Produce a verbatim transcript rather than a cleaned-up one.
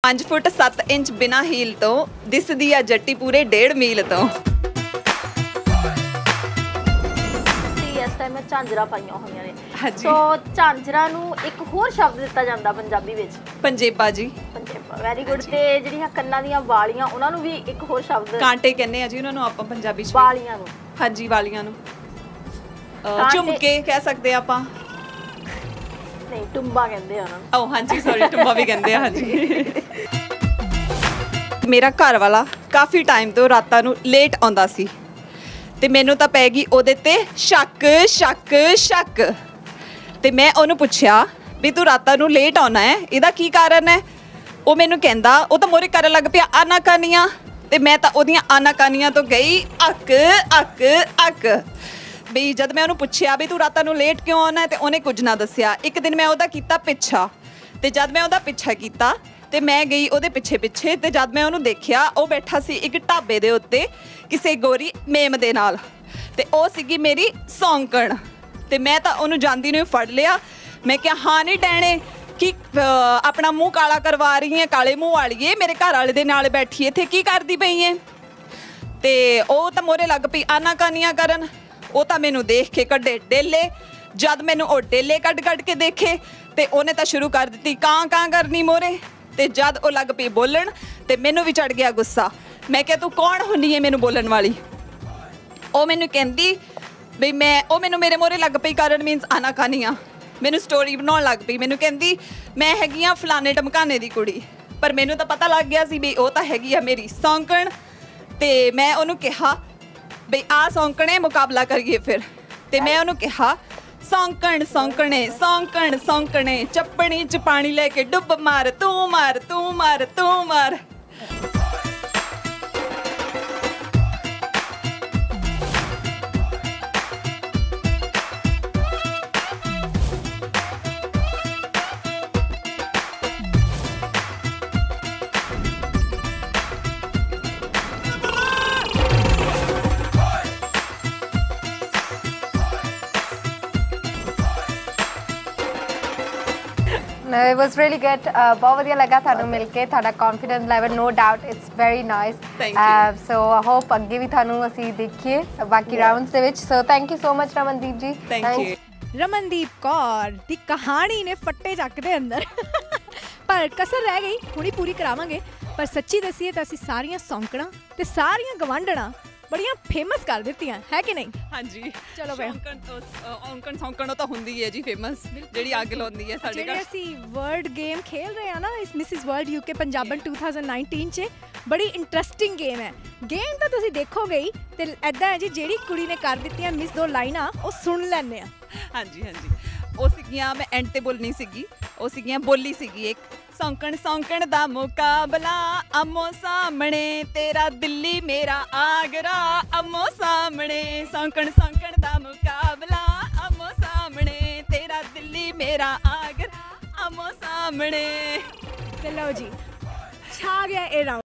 पाँच फुट सत्त इंच बिना हील तो दिसदी आ जट्टी पूरे डेढ़ मील तो। इस टाइम झांजरा पाईयां होईयां ने। हाँ जी। सो झांजरा नूं एक होर शब्द दिता जांदा पंजाबी विच, पंजेबा जी। पंजेबा, वैरी गुड। ते ਜਿਹੜੀਆਂ ਕੰਨਾਂ ਦੀਆਂ ਵਾਲੀਆਂ ਉਹਨਾਂ ਨੂੰ ਵੀ ਇੱਕ ਹੋਰ ਸ਼ਬਦ ਕਾਂਟੇ ਕਹਿੰਦੇ ਆ ਜੀ ਉਹਨਾਂ ਨੂੰ ਆਪਾਂ ਪੰਜਾਬੀ ਚ। ਵਾਲੀਆਂ ਨੂੰ। ਹਾਂਜੀ ਵਾਲੀਆਂ ਨੂੰ ਝੁਮਕੇ ਕਹਿ ਸਕਦੇ ਆ ਆਪਾਂ। ਨਹੀਂ ਟੁੰਬਾ ਕਹਿੰਦੇ ਆ ਉਹਨਾਂ ਨੂੰ। ਓ ਹਾਂਜੀ ਸੌਰੀ ਟੁੰਬਾ ਵੀ ਕਹਿੰਦੇ ਆ ਹਾਂਜੀ। ਮੇਰਾ ਘਰ ਵਾਲਾ ਕਾਫੀ ਟਾਈਮ ਤੋਂ ਰਾਤਾਂ ਨੂੰ ਲੇਟ ਆਉਂਦਾ ਸੀ ਤੇ ਮੈਨੂੰ ਤਾਂ ਪੈ ਗਈ ਉਹਦੇ ਤੇ ਸ਼ੱਕ ਸ਼ੱਕ ਸ਼ੱਕ ਤੇ ਮੈਂ ਉਹਨੂੰ ਪੁੱਛਿਆ ਵੀ ਤੂੰ ਰਾਤਾਂ ਨੂੰ ਲੇਟ ਆਉਣਾ ਹੈ, ਇਹਦਾ ਕੀ ਕਾਰਨ ਹੈ? ਉਹ ਮੈਨੂੰ ਕਹਿੰਦਾ ਉਹ ਤਾਂ ਮੋਰੇ ਕਰਨ ਲੱਗ ਪਿਆ ਆਨਾਕਾਨੀਆਂ ਤੇ ਮੈਂ ਤਾਂ ਉਹਦੀਆਂ ਆਨਾਕਾਨੀਆਂ ਤੋਂ ਗਈ ਅੱਕ ਅੱਕ ਅੱਕ। ਵੀ ਜਦ ਮੈਂ ਉਹਨੂੰ ਪੁੱਛਿਆ ਵੀ ਤੂੰ ਰਾਤਾਂ ਨੂੰ ਲੇਟ ਕਿਉਂ ਆਉਣਾ ਤੇ ਉਹਨੇ ਕੁਝ ਨਾ ਦੱਸਿਆ। ਇੱਕ ਦਿਨ ਮੈਂ ਉਹਦਾ ਕੀਤਾ ਪਿੱਛਾ ਤੇ ਜਦ ਮੈਂ ਉਹਦਾ ਪਿੱਛਾ ਕੀਤਾ ਤੇ ਮੈਂ ਗਈ ਉਹਦੇ ਪਿੱਛੇ ਪਿੱਛੇ ਤੇ ਜਦ ਮੈਂ ਉਹਨੂੰ ਦੇਖਿਆ ਉਹ ਬੈਠਾ ਸੀ ਇੱਕ ਢਾਬੇ ਦੇ ਉੱਤੇ ਕਿਸੇ ਗੋਰੀ ਮੇਮ ਦੇ ਨਾਲ ਤੇ ਉਹ ਸੀਗੀ ਮੇਰੀ ਸੌਂਕਣ ਤੇ ਮੈਂ ਤਾਂ ਉਹਨੂੰ ਜਾਂਦੀ ਨੂੰ ਫੜ ਲਿਆ। ਮੈਂ ਕਿਹਾ ਹਾਂ ਨਹੀਂ ਡੈਣੇ ਕਿ ਆਪਣਾ ਮੂੰਹ ਕਾਲਾ ਕਰਵਾ ਰਹੀ ਹੈ, ਕਾਲੇ ਮੂੰਹ ਵਾਲੀਏ, ਮੇਰੇ ਘਰ ਵਾਲੇ ਦੇ ਨਾਲ ਬੈਠੀ ਇੱਥੇ ਕੀ ਕਰਦੀ ਪਈ ਹੈ? ਤੇ ਉਹ ਤਾਂ ਮੋਰੇ ਲੱਗ ਪਈ ਆਨਾਕਾਨੀਆਂ ਕਰਨ। ਉਹ ਤਾਂ ਮੈਨੂੰ ਦੇਖ ਕੇ ਕੱਢੇ ਡੇਲੇ। ਜਦ ਮੈਨੂੰ ਉਹ ਡੇਲੇ ਕੱਢ ਕੱਢ ਕੇ ਦੇਖੇ ਤੇ ਉਹਨੇ ਤਾਂ ਸ਼ੁਰੂ ਕਰ ਦਿੱਤੀ ਕਾਂ ਕਾਂ ਕਰਨੀ ਮੋਰੇ ਤੇ ਜਦ ਉਹ ਲੱਗ ਪਈ ਬੋਲਣ ਤੇ ਮੈਨੂੰ ਵੀ ਚੜ ਗਿਆ ਗੁੱਸਾ। ਮੈਂ ਕਿਹਾ ਤੂੰ ਕੌਣ ਹੁੰਦੀ ਹੈ ਮੈਨੂੰ ਬੋਲਣ ਵਾਲੀ? ਉਹ ਮੈਨੂੰ ਕਹਿੰਦੀ ਵੀ ਮੈਂ ਉਹ ਮੈਨੂੰ ਮੇਰੇ ਮੋਰੇ ਲੱਗ ਪਈ ਕਰਨ ਮੀਨਸ ਆਨਾਕਾਨੀਆਂ। ਮੈਨੂੰ ਸਟੋਰੀ ਬਣਾਉਣ ਲੱਗ ਪਈ। ਮੈਨੂੰ ਕਹਿੰਦੀ ਮੈਂ ਹੈਗੀ ਆ ਫਲਾਣੇ ਢਮਕਾਨੇ ਦੀ ਕੁੜੀ, ਪਰ ਮੈਨੂੰ ਤਾਂ ਪਤਾ ਲੱਗ ਗਿਆ ਸੀ ਵੀ ਉਹ ਤਾਂ ਹੈਗੀ ਆ ਮੇਰੀ ਸੌਂਕਣ। ਤੇ ਮੈਂ ਉਹਨੂੰ ਕਿਹਾ ਬਈ ਆ ਸੌਂਕਣੇ ਮੁਕਾਬਲਾ ਕਰੀਏ ਫਿਰ। ਤੇ ਮੈਂ ਉਹਨੂੰ ਕਿਹਾ ਸੌਂਕਣ ਸੌਂਕਣੇ ਸੌਂਕਣ ਸੌਂਕਣੇ ਚੱਪਣੀ ਚ ਪਾਣੀ ਲੈ ਕੇ ਡੁੱਬ ਮਾਰ ਤੂੰ ਮਾਰ ਤੂੰ ਮਾਰ ਤੂੰ ਮਾਰ। No, it was really good. Uh, बहुत ਵਧੀਆ ਲੱਗਾ ਤੁਹਾਨੂੰ ਮਿਲ ਕੇ। ਤੁਹਾਡਾ confidence level no doubt it's very nice. Thank you. Uh, so I hope ਅੱਗੇ ਵੀ ਤੁਹਾਨੂੰ ਅਸੀਂ ਦੇਖੀਏ ਬਾਕੀ ਰਾਉਂਡਸ ਦੇ ਵਿੱਚ। So thank you so much Ramandeep ਜੀ। Thank you. ਰਮਨਦੀਪ ਕੌਰ ਦੀ ਕਹਾਣੀ ਨੇ ਫੱਟੇ ਚੱਕ ਦੇ ਅੰਦਰ ਪਰ ਕਸਰ ਰਹਿ ਗਈ, ਹੁਣੀ ਪੂਰੀ ਕਰਾਵਾਂਗੇ। ਪਰ ਸੱਚੀ ਦਸੀਏ ਤਾਂ ਅਸੀਂ ਸਾਰੀਆਂ ਸੌਂਕਣਾ ਤੇ ਸਾਰੀਆਂ ਗਵਾਂਢਣਾ ਬੜੀਆਂ ਫੇਮਸ ਕਰ ਦਿੱਤੀਆਂ ਹੈ ਕਿ ਨਹੀਂ? ਹਾਂਜੀ ਚਲੋ ਬਈ ਔਂਕਣ ਔਂਕਣ ਸੌਂਕਣ ਤਾਂ ਹੁੰਦੀ ਹੈ ਜੀ ਫੇਮਸ, ਜਿਹੜੀ ਅੱਗ ਲਾਉਂਦੀ ਹੈ ਸਾਡੇ ਜਿਹੜੇ ਅਸੀਂ ਵਰਲਡ ਗੇਮ ਖੇਲ ਰਹੇ ਆ ਨਾ ਇਸ ਮਿਸਿਸ ਵਰਲਡ ਯੂਕੇ ਪੰਜਾਬਨ ਦੋ ਹਜ਼ਾਰ ਉੱਨੀ ਚ, ਬੜੀ ਇੰਟਰਸਟਿੰਗ ਗੇਮ ਹੈ। ਗੇਮ ਤਾਂ ਤੁਸੀਂ ਦੇਖੋਗੇ ਹੀ ਤੇ ਐਦਾਂ ਹੈ ਜੀ ਜਿਹੜੀ ਕੁੜੀ ਨੇ ਕਰ ਦਿੱਤੀਆਂ ਮਿਸ ਦੋ ਲਾਈਨਾਂ ਉਹ ਸੁਣ ਲੈਂਦੇ ਆ। ਹਾਂਜੀ ਹਾਂਜੀ ਉਹ ਸੀਗੀਆਂ, ਮੈਂ ਐਂਡ ਤੇ ਬੋਲਣੀ ਸੀਗੀ, ਉਹ ਸੀਗੀਆਂ ਬੋਲੀ ਸੀਗੀ ਇੱਕ ਸੌਂਕਣ ਸੌਂਕਣ ਦਾ ਮੁਕਾਬਲਾ ਆਮੋ ਸਾਹਮਣੇ ਤੇਰਾ ਦਿੱਲੀ ਮੇਰਾ ਆਗਰਾ ਆਮੋ ਸਾਹਮਣੇ ਸੌਂਕਣ ਸੌਂਕਣ ਦਾ ਮੁਕਾਬਲਾ ਆਮੋ ਸਾਹਮਣੇ ਤੇਰਾ ਦਿੱਲੀ ਮੇਰਾ ਆਗਰਾ ਆਮੋ ਸਾਹਮਣੇ। ਤੇ ਲਓ ਜੀ ਛਾ ਗਿਆ ਇਹ ਰਾਊਂਡ।